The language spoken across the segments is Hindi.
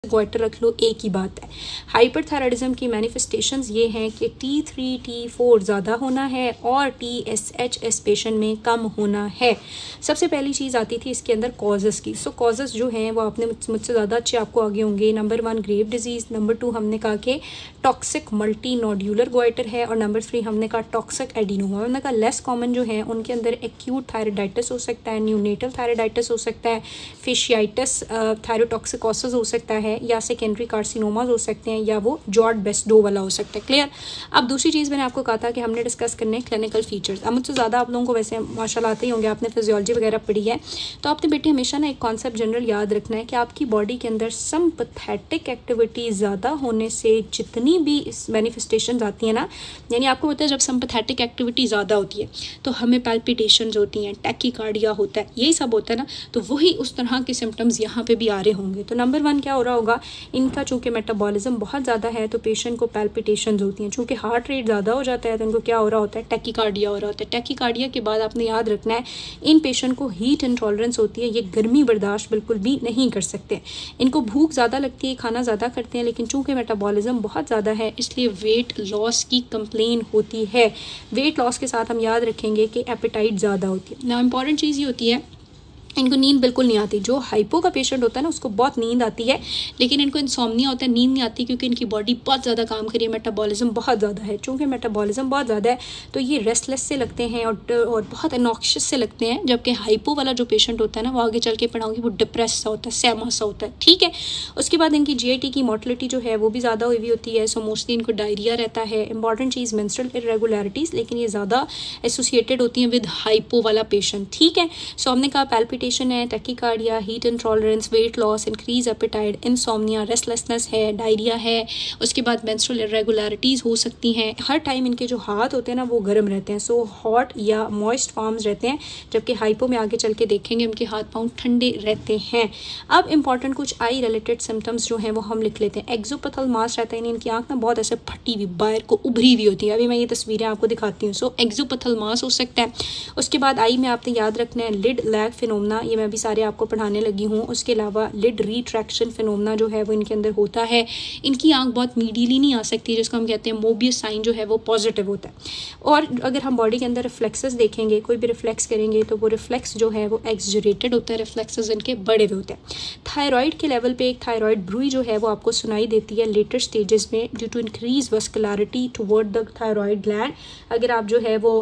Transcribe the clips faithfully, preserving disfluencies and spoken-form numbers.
गोइटर रख लो, एक ही बात है। हाइपरथायराइडिज्म की मैनिफेस्टेशंस ये हैं कि टी थ्री टी फोर ज़्यादा होना है और T S H S patient में कम होना है। सबसे पहली चीज़ आती थी इसके अंदर कॉजेज़ की। सो कॉजेज़ जो हैं वो आपने मुझसे ज़्यादा अच्छे आपको आगे होंगे। Number one grave disease, number two हमने कहा कि टॉक्सिक मल्टी नोड्यूलर गोइटर है, और नंबर थ्री हमने कहा टॉक्सिक एडिनोमा। हमने कहा लेस कॉमन जो है उनके अंदर एक्यूट थायराइडाइटिस हो सकता है, न्यूनेटल थायराइडाइटिस हो सकता है, फेशियाइटिस थायरोटॉक्सिकोसिस हो सकता है, या सेकेंडरी कार्सिनोमास हो सकते हैं, या वो जॉर्ड बेस्डो वाला हो सकता है। क्लियर। अब दूसरी चीज़ मैंने आपको कहा था कि हमने डिस्कस करने क्लिनिकल फीचर्स। अब मुझसे ज़्यादा आप लोगों को वैसे माशाल्लाह आते ही होंगे, आपने फिजियोलॉजी वगैरह पढ़ी है, तो आपने बेटे हमेशा ना एक कॉन्सेप्ट जनरल याद रखना है कि आपकी बॉडी के अंदर सिंपैथेटिक एक्टिविटी ज़्यादा होने से जितनी भी मैनिफेस्टेशंस आती हैं ना, यानी आपको पता है जब सिंपैथेटिक एक्टिविटी ज़्यादा होती है तो हमें पैल्पिटेशंस होती हैं, टैकीकार्डिया होता है, यही सब होता है ना, तो वही उस तरह के सिम्टम्स यहाँ पे भी आ रहे होंगे। तो नंबर वन क्या हो रहा होगा, इनका चूँकि मेटाबॉलिज्म बहुत ज़्यादा है तो पेशेंट को पैल्पिटेशंस होती हैं। चूँकि हार्ट रेट ज़्यादा हो जाता है तो इनको क्या हो रहा होता है, टैकीकार्डिया हो रहा होता है। टैकीकार्डिया के बाद आपने याद रखना है इन पेशेंट को हीट इंटॉलरेंस होती है, ये गर्मी बर्दाश्त बिल्कुल भी नहीं कर सकते। इनको भूख ज़्यादा लगती है, खाना ज़्यादा करते हैं, लेकिन चूँकि मेटाबॉलिज्म बहुत ज़्यादा है इसलिए वेट लॉस की कंप्लेन होती है। वेट लॉस के साथ हम याद रखेंगे कि एपेटाइट ज़्यादा होती है। ना इंपॉर्टेंट चीज़ ये होती है इनको नींद बिल्कुल नहीं आती। जो हाइपो का पेशेंट होता है ना उसको बहुत नींद आती है, लेकिन इनको इंसोम्निया होता है, नींद नहीं आती क्योंकि इनकी बॉडी बहुत ज़्यादा काम करी है, मेटाबॉलिज्म बहुत ज़्यादा है। चूँकि मेटाबॉलिज्म बहुत ज़्यादा है तो ये रेस्टलेस से लगते हैं और और बहुत एनॉक्शियस से लगते हैं, जबकि हाइपो वाला जो पेशेंट होता है ना वो आगे चल के पढ़ाऊँगी वो डिप्रेस सा होता है, सहमा सा होता है। ठीक है। उसके बाद इनकी जी आई टी की मोर्टलिटी जो है वो भी ज़्यादा हुई हुई होती है। सो मोस्टली इनको डायरिया रहता है। इंपॉर्टेंट चीज़ मेंस्ट्रुअल इरेगुलरिटीज़, लेकिन ये ज़्यादा एसोसिएटेड होती हैं विद हाइपो वाला पेशेंट। ठीक है। सो हमने कहा पैल्पिटेशन है, tachycardia, heat intolerance, weight loss, increase appetite, insomnia, restlessness है, डायरिया है। उसके बाद मेंस्ट्रुअल इरेगुलरिटीज़ हो सकती हैं। हर टाइम इनके जो हाथ होते हैं ना वो गर्म रहते हैं, सो हॉट या मॉइस्ट पाम्स रहते हैं, जबकि हाइपो में आगे चल के देखेंगे उनके हाथ पाँव ठंडे रहते हैं। अब इंपॉर्टेंट कुछ आई रिलेटेड सिम्टम्स जो हैं वो हम लिख लेते हैं। एक्सोपैथल मास रहता है, इनकी आँख ना बहुत ऐसे फटी हुई बाहर को उभरी हुई होती है। अभी मैं ये तस्वीरें आपको दिखाती हूँ। सो एक्सोपैथल मास हो सकता है। उसके बाद आई में आपने याद रखना है लिड लैग फिनोमेना, ये मैं भी सारे आपको पढ़ाने लगी हूँ। उसके अलावा लिड रिट्रैक्शन फिनोमेना जो है वो इनके अंदर होता है। इनकी आंख बहुत मीडियली नहीं आ सकती, जिसको हम कहते हैं मोबियस साइन जो है वो पॉजिटिव होता है। और अगर हम बॉडी के अंदर रिफ्लेक्सेस देखेंगे, कोई भी रिफ्लेक्स करेंगे तो वो रिफ्लेक्स जो है वो एक्सजरेटेड होता है, रिफ्लेक्सेस इनके बड़े हुए होते हैं। थायराइड के लेवल पे एक थायराइड ब्रूई जो है वो आपको सुनाई देती है लेटर स्टेजेस में due to increase vascularity toward the thyroid gland. अगर आप जो है वो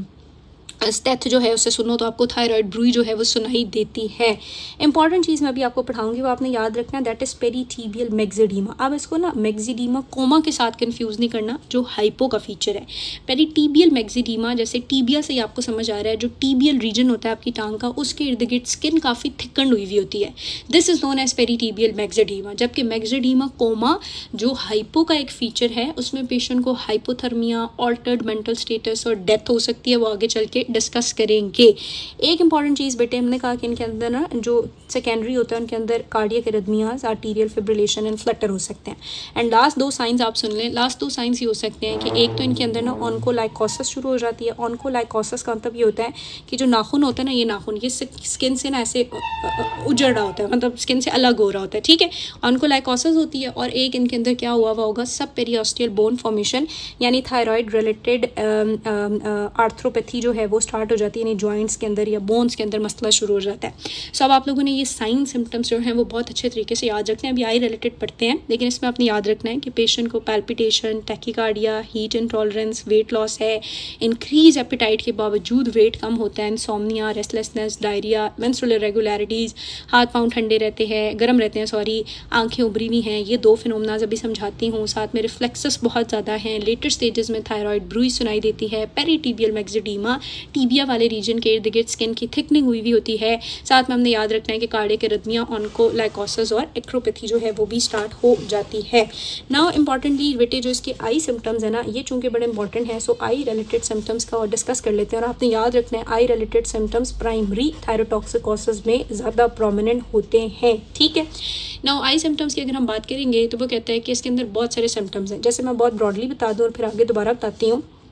स्टेथ जो है उससे सुनो तो आपको थायराइड ब्रूई जो है वो सुनाई देती है। इंपॉर्टेंट चीज़ मैं अभी आपको पढ़ाऊंगी वो आपने याद रखना है, दैट इज पेरीटीबियल मैक्सिडीमा। अब इसको ना मैक्सिडीमा कोमा के साथ कंफ्यूज नहीं करना जो हाइपो का फीचर है। पेरीटीबियल मैक्सिडीमा जैसे टीबिया से ही आपको समझ आ रहा है, जो टीबियल रीजन होता है आपकी टांग का उसके इर्द गिर्द स्किन काफ़ी थिकंड हुई हुई होती है। This is known as pretibial myxoedema. जबकि मैक्सिडीमा कोमा जो हाइपो का एक फीचर है उसमें पेशेंट को हाइपोथर्मिया, ऑल्टर्ड मेंटल स्टेटस और डेथ हो सकती है, वो आगे चल के डिस्कस करेंगे। एक इंपॉर्टेंट चीज़ बेटे हमने कहा कि इनके अंदर ना जो सेकेंडरी होता है उनके अंदर cardiac arrhythmias, arterial fibrillation and flutter हो सकते हैं। एंड लास्ट दो साइंस आप सुन लें। लास्ट दो साइंस ये हो सकते हैं कि एक तो इनके अंदर ना ऑन्कोलाइकोसिस शुरू हो जाती है। ऑन्कोलाइकोसिस का मतलब ये होता है कि जो नाखून होता है ना, ये नाखून ये स्किन से ना ऐसे उजड़ रहा होता है, मतलब स्किन से अलग हो रहा होता है। ठीक है। ऑन्कोलाइकोसिस होती है। और एक इनके अंदर क्या हुआ हुआ होगा, सब पेरियोस्टियल बोन फॉर्मेशन, यानी थायराइड रिलेटेड आर्थ्रोपैथी जो है वो स्टार्ट हो जाती है, यानी जॉइंट्स के अंदर या बोन्स के अंदर मसला शुरू हो जाता है। सो अब आप लोगों ने ये साइन सिम्टम्स जो हैं वो बहुत अच्छे तरीके से याद रखते हैं। अभी आई रिलेटेड पढ़ते हैं, लेकिन इसमें आपने याद रखना है कि पेशेंट को palpitation, tachycardia, heat intolerance, weight loss है, इंक्रीज एपेटाइट के बावजूद वेट कम होता है, insomnia, restlessness, diarrhoea, menstrual irregularities, हाथ पाँव ठंडे रहते हैं, गर्म रहते हैं, सॉरी आंखें उभरी हुई हैं। ये दो फिनोमेनाज अभी समझाती हूँ। साथ में रिफ्लेक्सेस बहुत ज़्यादा हैं। लेटर स्टेजेस में थायराइड ब्रूई सुनाई देती है। पेरीटीबियल मैक्सिडीमा, टीबिया वाले रीजन के इर्द गिर्द स्किन की थिकनिंग हुई हुई होती है। साथ में हमने याद रखना है कि कार्डियक एरिथमिया, ऑन्कोलाइकोसिस और एक्रोपैथी जो है वो भी स्टार्ट हो जाती है। नाउ इंपॉर्टेंटली बेटे जो इसके आई सिम्टम्स है ना, ये चूंकि बड़े इंपॉर्टेंट है, सो आई रिलेटेड सिम्टम्स का और डिस्कस कर लेते हैं। और आपने याद रखना है eye related symptoms primary thyrotoxicosis में ज़्यादा प्रोमिनेंट होते हैं। ठीक है। नाउ आई सिम्टम्स की अगर हम बात करेंगे तो वो कहता है कि इसके अंदर बहुत सारे सिम्टम्स हैं। जैसे मैं बहुत ब्रॉडली बता दूँ और फिर आगे दोबारा बताती हूँ।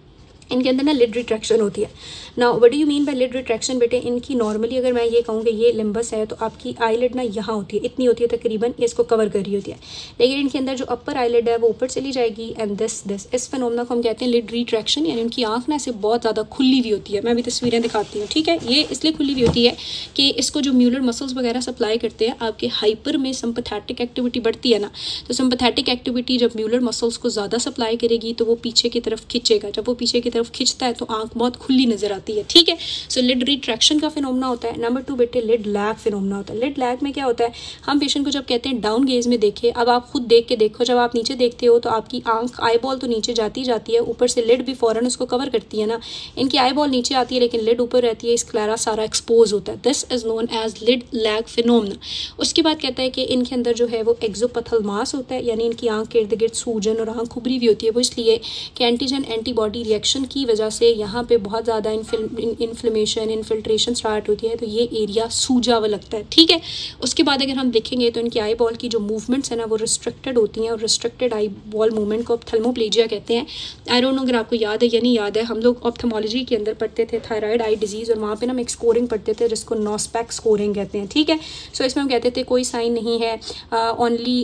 इनके अंदर ना लिड रिट्रैक्शन होती है। Now what do you mean by lid retraction बेटे, इनकी नॉर्मली अगर मैं ये कहूँ कि ये लिम्बस है तो आपकी आईलिड ना यहाँ होती है, इतनी होती है तकरीबन, ये इसको कवर कर रही होती है, लेकिन इनके अंदर जो अपर आईलिड है वो ऊपर चली जाएगी एंड दिस दिस इस फिनोमेना को हम कहते हैं लिड रिट्रैक्शन, यानी उनकी आँख ना ऐसे बहुत ज़्यादा खुली हुई होती है। मैं भी तस्वीरें दिखाती हूँ, ठीक है। ये इसलिए खुली हुई होती है कि इसको जो म्यूलर मसल्स वगैरह सप्लाई करते हैं, आपके हाइपर में सिंपैथेटिक एक्टिविटी बढ़ती है ना, तो सिंपैथेटिक एक्टिविटी जब म्यूलर मसल्स को ज़्यादा सप्लाई करेगी तो वो पीछे की तरफ खींचेगा, जब वो पीछे की तरफ खींचता है तो आंख बहुत खुली नजर आती है, ठीक है। सो लिड रिट्रैक्शन का फिनोमेना होता है। नंबर टू बेटे लिड लैग फिनोमेना होता है। लिड लैग में क्या होता है, हम पेशेंट को जब कहते हैं डाउन गेज में देखे, अब आप खुद देख के देखो, जब आप नीचे देखते हो तो आपकी आंख आई बॉल तो नीचे जाती जाती है, ऊपर से लिड भी फौरन उसको कवर करती है ना, इनकी आई बॉल नीचे आती है लेकिन लिड ऊपर रहती है, स्क्लेरा सारा एक्सपोज होता है। This is known as lid lag phenomena. उसके बाद कहता है कि इनके अंदर जो है वो एक्सोपैथलमास होता है, यानी इनकी आंख के इर्द गिर्द सूजन और आंख उभरी हुई होती है। वो इसलिए कि एंटीजन एंटीबॉडी रिएक्शन की वजह से यहाँ पे बहुत ज़्यादा इन्फ्लेमेशन इन्फिल्ट्रेशन स्टार्ट होती है, तो ये एरिया सूजा हुआ लगता है, ठीक है। उसके बाद अगर हम देखेंगे तो इनकी आई बॉल की जो मूवमेंट्स है ना वो रिस्ट्रिक्टेड होती हैं, और रिस्ट्रिक्टेड आई बॉल मूवमेंट को ऑप्थेल्मोप्लेजिया कहते हैं। आई डोंट नो अगर आपको याद है या नहीं याद है, हम लोग ऑप्थेमोलॉजी के अंदर पढ़ते थे थायराइड आई डिजीज़, और वहाँ पे ना हम एक स्कोरिंग पढ़ते थे जिसको नॉस्पेक स्कोरिंग कहते हैं, ठीक है। सो इसमें हम कहते थे कोई साइन नहीं है, ओनली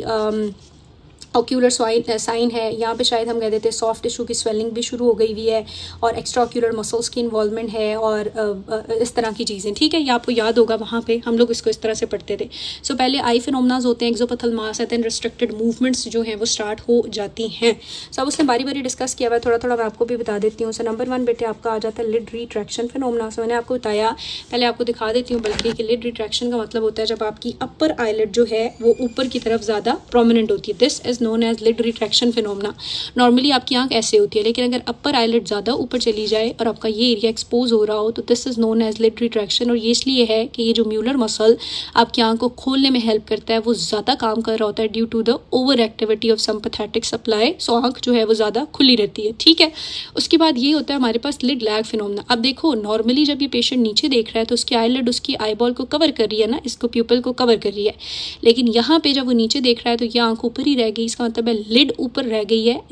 ऑक्यूलर साइन है। यहाँ पे शायद हम कह देते हैं सॉफ्ट टिश्यू की स्वेलिंग भी शुरू हो गई हुई है, और एक्स्ट्रा ऑक्यूलर मसल्स की इन्वॉल्वमेंट है, और आ, आ, इस तरह की चीज़ें, ठीक है। ये आपको याद होगा, वहाँ पे हम लोग इसको इस तरह से पढ़ते थे। सो so, पहले आई फिनोमेनास होते हैं, एक्सोपैथलमास है, देन रिस्ट्रिक्टेड मूवमेंट्स जो हैं वो स्टार्ट हो जाती हैं। सो अब उसने बारी बारी डिस्कस किया हुआ है, थोड़ा थोड़ा मैं आपको भी बता देती हूँ। सो नंबर वन बेटे आपका आ जाता है लिड रिट्रैक्शन फिनोमेना। सो मैंने आपको बताया, पहले आपको दिखा देती हूँ बल्कि कि लिड रिट्रैक्शन का मतलब होता है जब आपकी अपर आईलिड जो है वो ऊपर की तरफ ज़्यादा प्रोमिनेंट होती है। This is known as lid retraction phenomena. Normally आपकी आंख ऐसे होती है, लेकिन अगर अपर आईलिड ज़्यादा ऊपर चली जाए और आपका ये एरिया एक्सपोज हो रहा हो तो this is known as lid retraction. और ये इसलिए है कि ये जो म्यूलर मसल आपकी आंख को खोलने में हेल्प करता है वो ज़्यादा काम कर रहा होता है due to the over activity of sympathetic supply. So आंख जो है वो ज़्यादा खुली रहती है, ठीक है। उसके बाद ये होता है हमारे पास लिड लैग फिनोमेना। अब देखो नॉर्मली जब ये पेशेंट नीचे देख रहा है तो उसकी आईलिड उसकी आई बॉल को कवर कर रही है ना, इसको प्यूपल को कवर कर रही है, लेकिन यहाँ पे जब वो नीचे देख रहा है तो ये आंख ऊपर ही रह गई। इसका मतलब है लिड ऊपर रह गई है,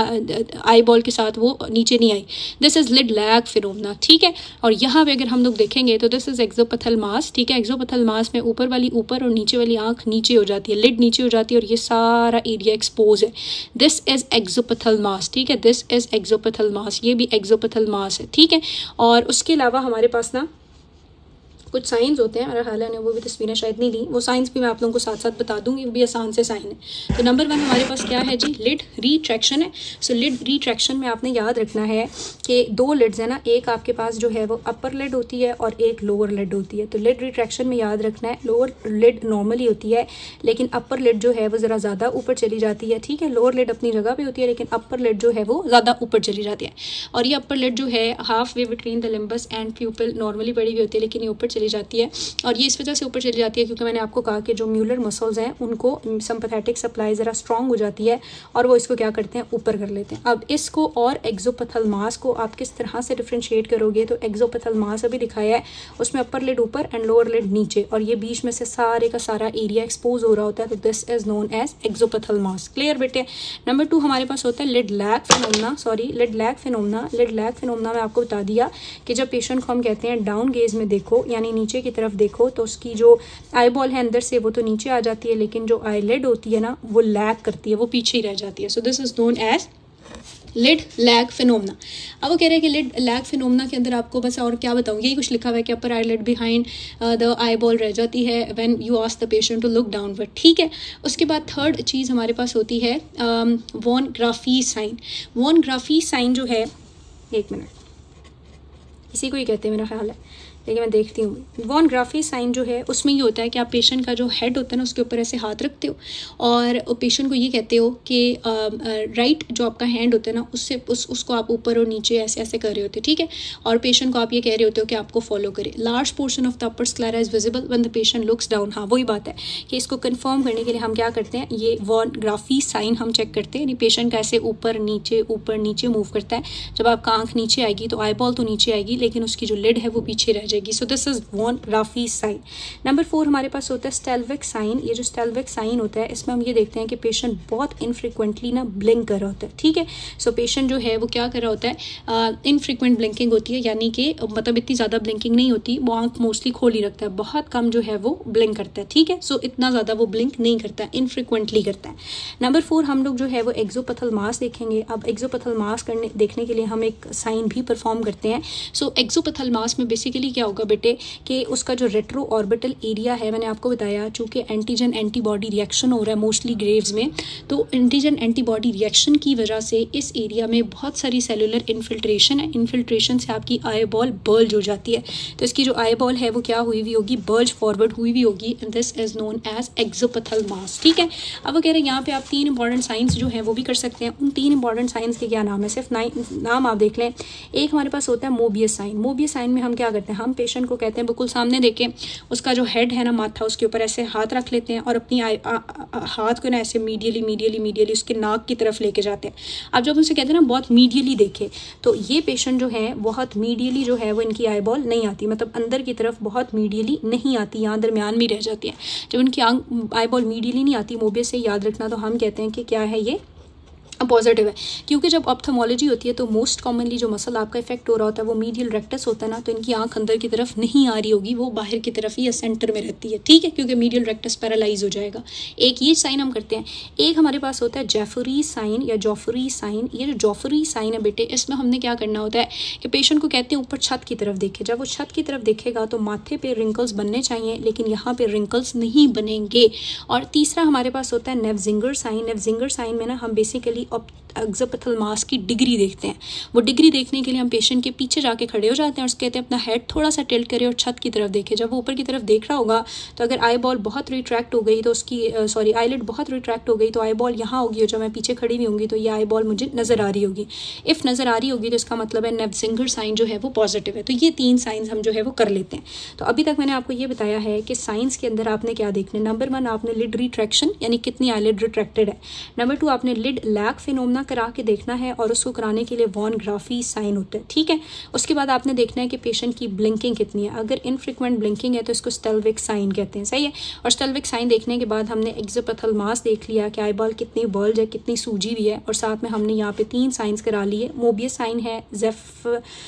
आई बॉल के साथ वो नीचे नहीं आई। This is lid lag phenomena, ठीक है। और यहाँ पे अगर हम लोग देखेंगे तो दिस इज एक्सोपैथलमास, ठीक है। एक्सोपैथलमास में ऊपर वाली ऊपर और नीचे वाली आंख नीचे हो जाती है, लिड नीचे हो जाती है और ये सारा एरिया एक्सपोज है। दिस इज एक्सोपैथलमास, ठीक है। दिस इज एक्सोपैथलमास, ये भी एक्सोपैथलमास है, ठीक है। और उसके अलावा हमारे पास ना कुछ साइंस होते हैं, मेरा ख्याल है वो भी तस्वीरें शायद नहीं ली, वो साइंस भी मैं आप लोगों को साथ साथ बता दूंगी, वो भी आसान से साइन है। तो नंबर वन हमारे पास क्या है जी, लिड रिट्रैक्शन है। सो लिड रिट्रैक्शन में आपने याद रखना है कि दो लिड्स है ना, एक आपके पास जो है वो अपर लिड होती है और एक लोअर लिड होती है। तो लिड रिट्रैक्शन में याद रखना है लोअर लिड नॉर्मली होती है, लेकिन अपर लिड जो है वो ज़रा ज़्यादा ऊपर चली जाती है, ठीक है। लोअर लिड अपनी जगह पर होती है लेकिन अपर लिड जो है वो ज़्यादा ऊपर चली जाती है। और ये अपर लिड जो है half way between the limbus and pupil normally बड़ी हुई होती है, लेकिन ये ऊपर चली जाती है। और ये इस वजह से ऊपर चली जाती है क्योंकि मैंने आपको कहा कि जो म्यूलर मसल्स हैं उनको सिंपैथेटिक सप्लाई ज़रा स्ट्रॉन्ग हो जाती है और वो इसको क्या करते हैं, ऊपर कर लेते हैं। अब इसको और एक्सोपैथलमास को आप किस तरह से डिफ्रेंशिएट करोगे, तो एक्सोपैथलमास अभी दिखाया है, उसमें अपर लिड ऊपर एंड लोअर लिड नीचे, और ये बीच में से सारे का सारा एरिया एक्सपोज हो रहा होता है, तो this is known as exophthalmos. Clear बेटे। नंबर टू हमारे पास होता है lid lag phenomena, sorry lid lag phenomena. Lid lag phenomena में आपको बता दिया कि जब पेशेंट को हम कहते हैं डाउन गेज में देखो, यानी नीचे की तरफ देखो, तो उसकी जो आई बॉल है अंदर से वो तो नीचे आ जाती है, लेकिन जो आई लिड होती है ना वो लैग करती है, वो पीछे ही रह जाती है। So this is known as lid lag phenomena. अब वो कह रहे हैं कि लिड लैग फिनोमेना के अंदर आपको बस और क्या बताऊँ, यही कुछ लिखा हुआ है कि upper eye lid behind the eye ball रह जाती है when you ask the patient to look downward, ठीक है। उसके बाद थर्ड चीज़ हमारे पास होती है von Graefe sign. Von Graefe sign जो है, एक मिनट, इसी को ही कहते हैं मेरा ख्याल है, लेकिन मैं देखती हूँ। वॉन ग्राफी साइन जो है उसमें ये होता है कि आप पेशेंट का जो हेड होता है ना उसके ऊपर ऐसे हाथ रखते हो और पेशेंट को ये कहते हो कि राइट जो आपका हैंड होता है ना उससे उस उसको आप ऊपर और नीचे ऐसे ऐसे कर रहे होते हैं, ठीक है। और पेशेंट को आप ये कह रहे होते हो कि आपको फॉलो करे। Large portion of the upper sclera is visible when the patient looks down. हाँ वही बात है कि इसको कन्फर्म करने के लिए हम क्या करते हैं, ये वॉन ग्राफी साइन हम चेक करते हैं, यानी पेशेंट का ऐसे ऊपर नीचे ऊपर नीचे मूव करता है। जब आपका आंख नीचे आएगी तो आई बॉल तो नीचे आएगी लेकिन उसकी जो लिड है वो पीछे रह जाएगी। So this is von Graefe sign. Number four हमारे पास होता है स्टेल्विक साइन। ये जो स्टेल्विक साइन होता है इसमें हम ये देखते हैं कि पेशेंट बहुत इनफ्रिक्वेंटली ना ब्लिंक कर रहा होता है, ठीक है। सो पेशेंट जो है वो क्या कर रहा होता है, इनफ्रिक्वेंट ब्लिंकिंग होती है, यानी कि मतलब इतनी ज़्यादा ब्लिंकिंग नहीं होती, वो आंख मोस्टली खोल ही रखता है, बहुत कम जो है वो ब्लिंक करता है, ठीक है। सो so, इतना ज़्यादा वो ब्लिंक नहीं करता है, इनफ्रिक्वेंटली करता है। नंबर फोर हम लोग जो है वो एक्सोपैथल मास देखेंगे। अब एक्सोपैथल मास करने देखने के लिए हम एक साइन भी परफॉर्म करते हैं। सो so, एक्सोपैथल मास में बेसिकली क्या होगा बेटे कि उसका जो रेट्रो ऑर्बिटल एरिया है, मैंने आपको बताया चूंकि एंटीजन एंटीबॉडी रिएक्शन हो रहा है मोस्टली ग्रेव्स में, तो एंटीजन एंटीबॉडी रिएक्शन की वजह से इस एरिया में बहुत सारी सेलुलर इन्फिल्ट्रेशन है। इन्फिल्ट्रेशन से आपकी आई बॉल बल्ज हो जाती है, तो इसकी जो आई बॉल है वो क्या हुई हुई होगी, बल्ज फॉरवर्ड हुई हुई होगी, and this is known as exophthalmos, ठीक है। अब वो कह रहे हैं यहाँ पे आप तीन इंपॉर्टेंट साइंस जो है वो भी कर सकते हैं। उन तीन इंपॉर्टेंट साइंस के क्या नाम है, सिर्फ नाम आप देख लें। एक हमारे पास होता है मोबियस साइन। मोबियस साइन में हम क्या करते हैं, हम पेशेंट को कहते हैं बिल्कुल सामने देखें, उसका जो हेड है ना माथा, उसके ऊपर ऐसे हाथ रख लेते हैं और अपनी आ, आ, आ, हाथ को ना ऐसे मीडियली मीडियली मीडियली उसके नाक की तरफ लेके जाते हैं। अब जब उनसे कहते हैं ना बहुत मीडियली देखे, तो ये पेशेंट जो है बहुत मीडियली जो है वो इनकी आई बॉल नहीं आती, मतलब अंदर की तरफ बहुत मीडियली नहीं आती, यहाँ दरमियान में रह जाती है। जब उनकी आई बॉल मीडियली नहीं आती मोबियस से, याद रखना, तो हम कहते हैं कि क्या है ये पॉजिटिव है। क्योंकि जब ऑप्थेमोलॉजी होती है तो मोस्ट कॉमनली जो मसल आपका इफेक्ट हो रहा होता है वो मीडियल रेक्टस होता है ना, तो इनकी आंख अंदर की तरफ नहीं आ रही होगी, वो बाहर की तरफ ही या सेंटर में रहती है, ठीक है, क्योंकि मीडियल रेक्टस पैरालाइज हो जाएगा। एक ये साइन हम करते हैं। एक हमारे पास होता है जेफरी साइन या जॉफरी साइन। ये जो जॉफरी साइन है बेटे, इसमें हमने क्या करना होता है कि पेशेंट को कहते हैं ऊपर छत की तरफ देखे। जब वो छत की तरफ देखेगा तो माथे पे रिंकल्स बनने चाहिए, लेकिन यहाँ पे रिंकल्स नहीं बनेंगे। और तीसरा हमारे पास होता है नेवजिंगर साइन। नेवजिंगर साइन में ना हम बेसिकली एक्सोपैथल मास की डिग्री देखते हैं। वो डिग्री देखने के लिए हम पेशेंट के पीछे जाके खड़े हो जाते हैं और उसके कहते हैं अपना हेड थोड़ा सा टिल्ट करे और छत की तरफ देखे। जब वो ऊपर की तरफ देख रहा होगा तो अगर आई बॉल बहुत रिट्रैक्ट हो गई तो उसकी सॉरी आईलिड बहुत रिट्रैक्ट हो गई तो आई बॉल यहाँ होगी, और जब मैं पीछे खड़ी हुई होंगी तो ये आई बॉल मुझे नज़र आ रही होगी। इफ़ नज़र आ रही होगी तो इसका मतलब है नेवजिंगर साइन जो है वो पॉजिटिव है। तो ये तीन साइंस हम जो है वो कर लेते हैं। तो अभी तक मैंने आपको ये बताया है कि साइंस के अंदर आपने क्या देखना है। नंबर वन, आपने लिड रिट्रैक्शन यानी कितनी आईलिड रिट्रैक्टेड है। नंबर टू, आपने लिड लैक फिनोमेना करा के देखना है और उसको कराने के लिए वॉन ग्राफी साइन होता है, ठीक है। उसके बाद आपने देखना है कि पेशेंट की ब्लिंकिंग कितनी है। अगर इनफ्रिक्वेंट ब्लिंकिंग है तो इसको स्टेल्विक साइन कहते हैं, सही है। और स्टेल्विक साइन देखने के बाद हमने एक्सोपैथल मास देख लिया कि आई बॉल कितनी बल्ज है, कितनी सूजी भी है, और साथ में हमने यहाँ पे तीन साइंस करा लिए। मोबियस साइन है, जेफ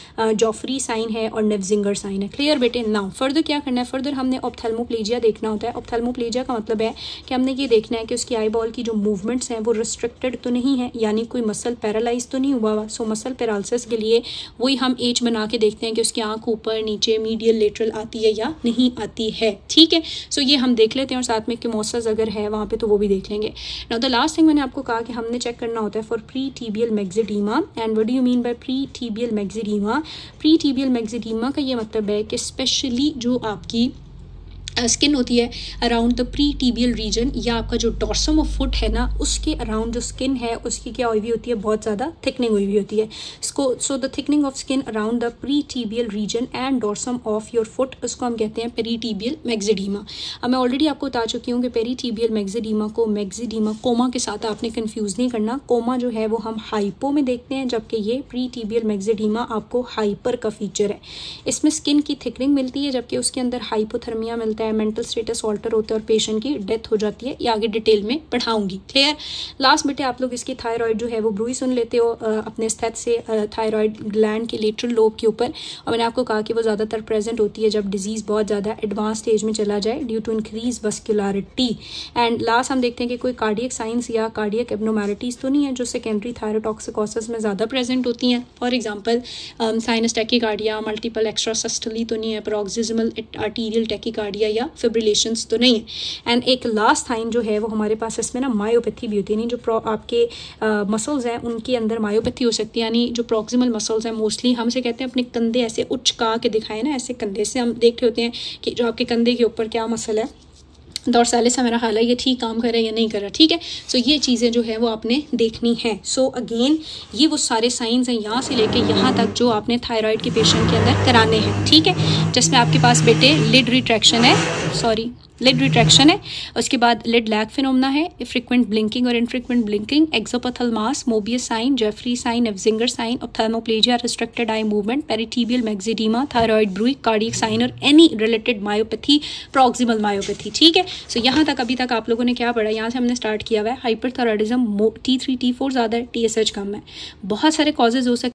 जॉफरी साइन है और नेवजिंगर साइन है। क्लियर बेटे। नाउ फर्दर क्या करना है, फर्दर हमने ऑप्थेल्मोप्लेजिया देखना होता है। ऑप्थेल्मोप्लेजिया का मतलब है कि हमने ये देखना है कि उसकी आई बॉल की जो मूवमेंट्स हैं वो रिस्ट्रिक्टेड तो नहीं है, यानी कोई मसल पैरालाइज तो नहीं हुआ हुआ। सो मसल पैरालिसिस के लिए वही हम एज बना के देखते हैं कि उसकी आंख ऊपर नीचे मीडियल लेटरल आती है या नहीं आती है, ठीक है। सो ये हम देख लेते हैं और साथ में किमोसिस अगर है वहाँ पे तो वो भी देख लेंगे। नाउ द लास्ट थिंग मैंने आपको कहा कि हमने चेक करना होता है for pretibial myxoedema. And what do you mean by pretibial myxoedema? Pretibial myxoedema का ये मतलब है कि स्पेशली जो आपकी स्किन uh, होती है around the pretibial region, या आपका जो डॉर्सम ऑफ फुट है ना उसके अराउंड जो स्किन है उसकी क्या हुई हुई होती है, बहुत ज़्यादा थिकनिंग हुई हुई होती है। इसको so the thickening of skin around the pretibial region and dorsum of your foot, उसको हम कहते हैं पेरी टीबियल मैक्सिडीमा। अब मैं ऑलरेडी आपको बता चुकी हूँ कि पेरी टीबियल मैक्सिडीमा को मैक्सिडीमा कोमा के साथ आपने कन्फ्यूज़ नहीं करना। कोमा जो है वो हम हाइपो में देखते हैं, जबकि ये प्री टीबियल मैक्सिडीमा आपको हाइपर का फीचर है। इसमें स्किन की थिकनिंग मिलती है जबकि उसके अंदर हाइपोथर्मिया मिलता है, मेंटल स्टेटस ऑल्टर होता है और पेशेंट की डेथ हो जाती है। ये आगे डिटेल में पढ़ाऊंगी। क्लियर। लास्ट बेटे आप लोग इसकी थायराइड जो है वो ब्रूई सुन लेते हो आ, अपने स्टेट से थायराइड ग्लैंड के लेटरल लोब के ऊपर, और मैंने आपको कहा कि वो ज़्यादातर प्रेजेंट होती है जब डिजीज़ बहुत ज़्यादा एडवांस स्टेज में चला जाए due to increase vascularity. And last हम देखते हैं कि कोई cardiac signs or cardiac abnormalities तो नहीं है जो सेकेंडरी थायरोटॉक्सिकोसिस में ज़्यादा प्रेजेंट होती हैं। For example sinus tachycardia, multiple extrasystole तो नहीं है, पैरोक्सिस्मल आर्टीरियल टैकीकार्डिया या फिब्रिलेशंस तो नहीं है। एंड एक लास्ट साइन जो है वो हमारे पास इसमें ना मायोपैथी भी होती है, नहीं जो आपके मसल्स हैं उनके अंदर मायोपैथी हो सकती है, यानी जो प्रॉक्सिमल मसल्स हैं मोस्टली हमसे कहते हैं अपने कंधे ऐसे उचका के दिखाए ना, ऐसे कंधे से हम देख रहे होते हैं कि जो आपके कंधे के ऊपर क्या मसल है, डॉर्सालिस मेरा हाल है ये ठीक काम कर रहा है या नहीं कर रहा, ठीक है। सो so, ये चीज़ें जो है वो आपने देखनी है। सो so, अगेन ये वो सारे साइंस हैं यहाँ से लेके यहाँ तक जो आपने थायराइड के पेशेंट के अंदर कराने हैं, ठीक है, जिसमें आपके पास बेटे लिड रिट्रैक्शन है, सॉरी लिड रिट्रैक्शन है, उसके बाद लिड लैग फिनोमेना है, फ्रिक्वेंट ब्लिंकिंग और infrequent blinking, exophthalmos, Moebius sign, Jeffrey sign, एफ्जिंगर sign, ophthalmoplegia, restricted eye movement, pretibial myxoedema, thyroid bruit, cardiac sign और any related myopathy, proximal myopathy. ठीक है, सो so, यहाँ तक अभी तक आप लोगों ने क्या पढ़ा, यहाँ से हमने स्टार्ट किया हुआ है hyperthyroidism, T three T four ज़्यादा है, टी एस एच कम है, बहुत सारे कॉजेज हो सकते